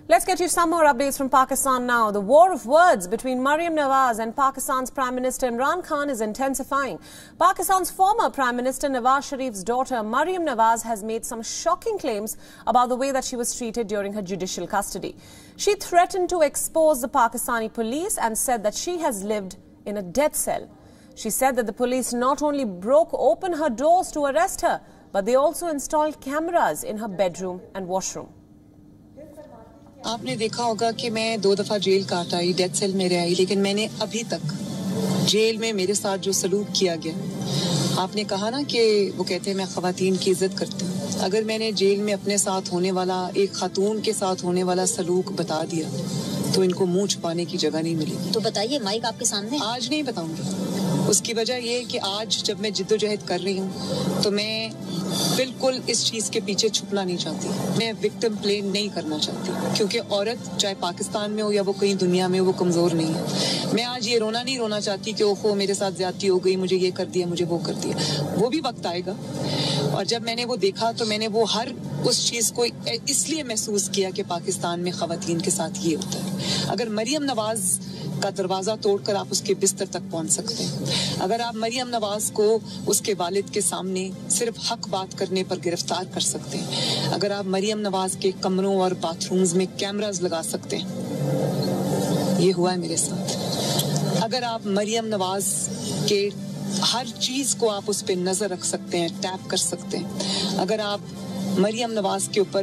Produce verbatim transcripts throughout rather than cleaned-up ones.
Let's get you some more updates from Pakistan now. The war of words between Maryam Nawaz and Pakistan's Prime Minister Imran Khan is intensifying. Pakistan's former Prime Minister Nawaz Sharif's daughter Maryam Nawaz has made some shocking claims about the way that she was treated during her judicial custody. She threatened to expose the Pakistani police and said that she has lived in a death cell. She said that the police not only broke open her doors to arrest her, but they also installed cameras in her bedroom and washroom. आपने देखा होगा कि मैं दो दफा jail काट आई, death cell में रह आई, लेकिन मैंने अभी तक जेल में मेरे साथ जो सलूक किया गया, आपने कहा ना कि वो कहते हैं मैं खवातीन की इज्जत करती हूँ। अगर मैंने जेल में अपने साथ होने वाला एक खातून के साथ होने वाला सलूक बता दिया तो इनको मुंह छुपाने की जगह नहीं मिलेगी। तो बताइए, माइक आपके सामने। आज नहीं बताऊंगी। उसकी वजह ये है कि आज जब मैं जिद्दोजहद कर रही हूँ तो मैं बिल्कुल इस चीज के पीछे छुपना नहीं चाहती। मैं विक्टिम प्ले नहीं करना चाहती, क्योंकि औरत चाहे पाकिस्तान में हो या वो कहीं दुनिया में, वो कमजोर नहीं है। मैं आज ये रोना नहीं रोना चाहती कि ओहो मेरे साथ ज्यादती हो गई, मुझे ये कर दिया, मुझे वो कर दिया। वो भी वक्त आएगा। और जब मैंने वो देखा तो मैंने वो हर उस चीज को इसलिए महसूस किया कि पाकिस्तान में खवातीन के साथ ये होता है। अगर मरियम नवाज का दरवाजा तोड़कर आप उसके बिस्तर तक पहुंच सकते हैं, अगर आप मरियम नवाज को उसके वालिद के सामने सिर्फ हक बात करने पर गिरफ्तार कर सकते हैं, अगर आप मरियम नवाज के कमरों और बाथरूम्स में कैमरास लगा सकते हैं, ये हुआ है मेरे साथ। अगर आप मरियम नवाज के हर चीज को आप उस पर नजर रख सकते हैं, टैप कर सकते हैं, अगर आप मरियम नवाज के ऊपर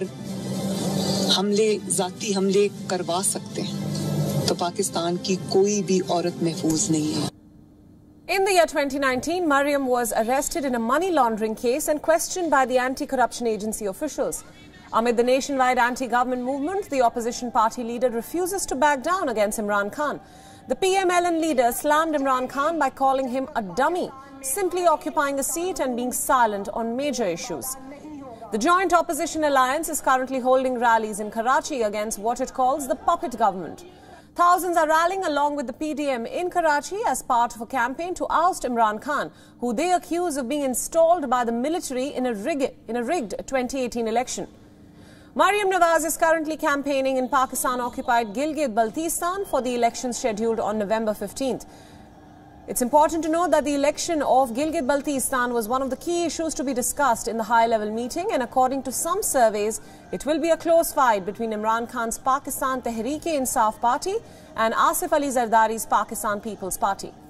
हमले, जाती हमले करवा सकते हैं, तो पाकिस्तान की कोई भी औरत महफूज नहीं है। In the year twenty nineteen, Maryam was arrested in a money laundering case and questioned by the anti-corruption agency officials. Amid the nationwide anti-government movement, the opposition party leader refuses to back down against Imran Khan. The P M L N leader slammed Imran Khan by calling him a dummy, simply occupying a seat and being silent on major issues. The Joint Opposition Alliance is currently holding rallies in Karachi against what it calls the puppet government. Thousands are rallying along with the P D M in Karachi as part of a campaign to oust Imran Khan, who they accuse of being installed by the military in a, rig in a rigged twenty eighteen election. Maryam Nawaz is currently campaigning in Pakistan-occupied Gilgit-Baltistan for the elections scheduled on November fifteenth. It's important to note that the election of Gilgit-Baltistan was one of the key issues to be discussed in the high-level meeting, and according to some surveys, it will be a close fight between Imran Khan's Pakistan Tehreek-e-Insaf Party and Asif Ali Zardari's Pakistan People's Party.